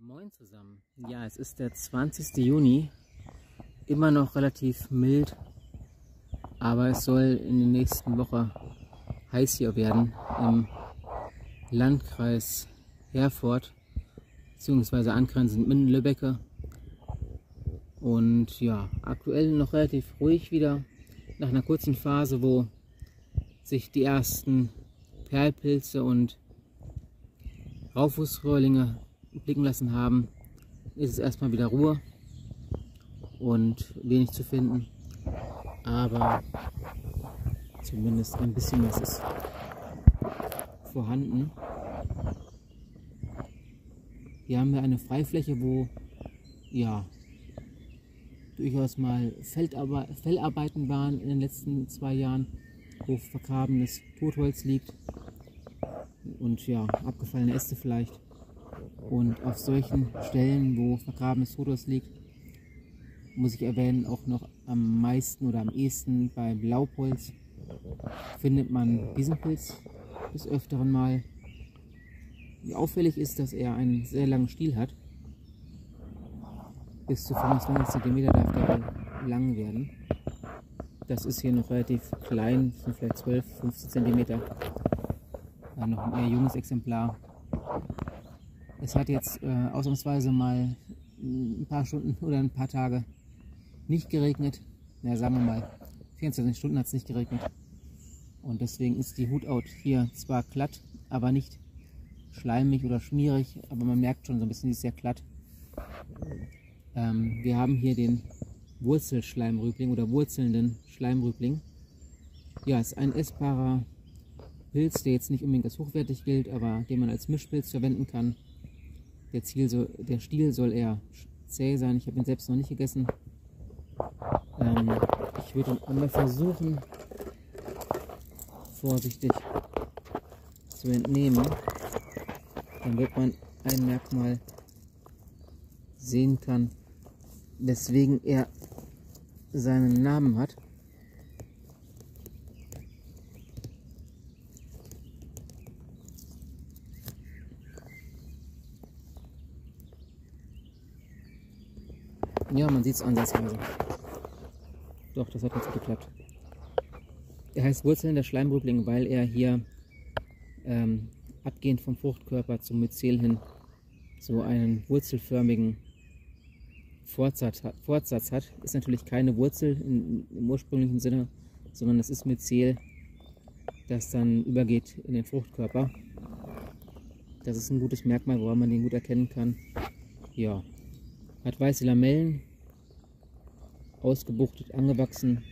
Moin zusammen. Ja, es ist der 20. Juni, immer noch relativ mild, aber es soll in der nächsten Woche heiß hier werden im Landkreis Herford bzw. angrenzend Minden-Lübbecke. Und ja, aktuell noch relativ ruhig wieder, nach einer kurzen Phase, wo sich die ersten Perlpilze und Raufußröhrlinge blicken lassen haben, ist es erstmal wieder Ruhe und wenig zu finden, aber zumindest ein bisschen was ist vorhanden. Hier haben wir eine Freifläche, wo ja durchaus mal Fellarbeiten waren in den letzten 2 Jahren, wo vergrabenes Totholz liegt und ja, abgefallene Äste vielleicht. Und auf solchen Stellen, wo vergrabenes Totholz liegt, muss ich erwähnen, auch noch am meisten oder am ehesten beim Laubholz findet man diesen Pilz des Öfteren mal. Wie auffällig ist, dass er einen sehr langen Stiel hat. Bis zu 25 cm darf der lang werden. Das ist hier noch relativ klein, sind vielleicht 12, 15 cm. Noch ein eher junges Exemplar. Es hat jetzt ausnahmsweise mal ein paar Stunden oder ein paar Tage nicht geregnet. Ja, sagen wir mal, 24 Stunden hat es nicht geregnet. Und deswegen ist die Huthaut hier zwar glatt, aber nicht schleimig oder schmierig, aber man merkt schon so ein bisschen, die ist sehr glatt. Wir haben hier den Wurzelschleimrübling oder wurzelnden Schleimrübling. Ja, es ist ein essbarer Pilz, der jetzt nicht unbedingt als hochwertig gilt, aber den man als Mischpilz verwenden kann. Der Stiel soll eher zäh sein. Ich habe ihn selbst noch nicht gegessen. Ich würde ihn einmal versuchen, vorsichtig zu entnehmen. Dann wird man ein Merkmal sehen kann, weswegen er seinen Namen hat. Ja, man sieht es ansatzweise. Doch, das hat jetzt geklappt. Er heißt wurzelnder Schleimrübling, weil er hier abgehend vom Fruchtkörper zum Myzel hin so einen wurzelförmigen Fortsatz hat. Ist natürlich keine Wurzel im ursprünglichen Sinne, sondern es ist Myzel, das dann übergeht in den Fruchtkörper. Das ist ein gutes Merkmal, woran man den gut erkennen kann. Ja. Hat weiße Lamellen, ausgebuchtet, angewachsen,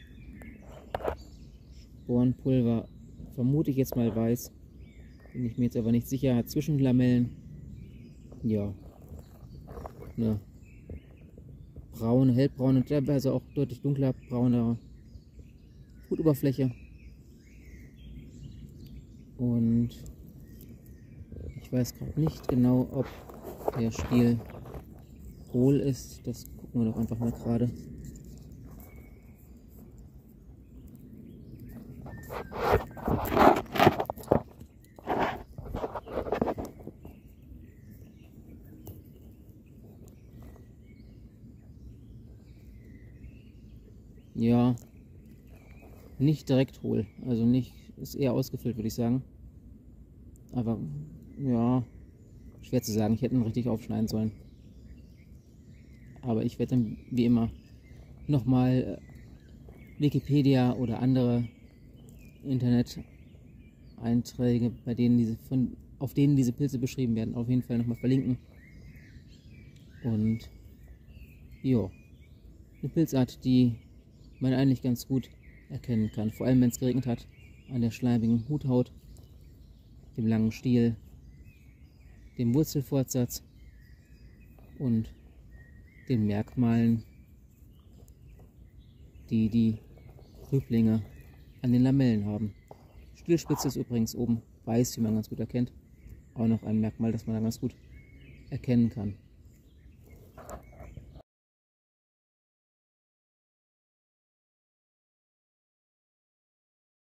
Sporenpulver, vermute ich jetzt mal weiß, bin ich mir jetzt aber nicht sicher, hat Zwischenlamellen, ja, eine braune, hellbraune, teilweise auch deutlich dunkler, braunere Hutoberfläche und ich weiß gerade nicht genau, ob der Stiel hohl ist, das gucken wir doch einfach mal gerade. Ja, nicht direkt hohl, also nicht, ist eher ausgefüllt, würde ich sagen. Aber ja, schwer zu sagen, ich hätte ihn richtig aufschneiden sollen. Aber ich werde dann wie immer nochmal Wikipedia oder andere Internet-Einträge, auf denen diese Pilze beschrieben werden, auf jeden Fall nochmal verlinken. Und ja, eine Pilzart, die man eigentlich ganz gut erkennen kann, vor allem wenn es geregnet hat, an der schleimigen Huthaut, dem langen Stiel, dem Wurzelfortsatz und den Merkmalen, die die Rüblinge an den Lamellen haben. Stielspitze ist übrigens oben weiß, wie man ganz gut erkennt. Auch noch ein Merkmal, das man dann ganz gut erkennen kann.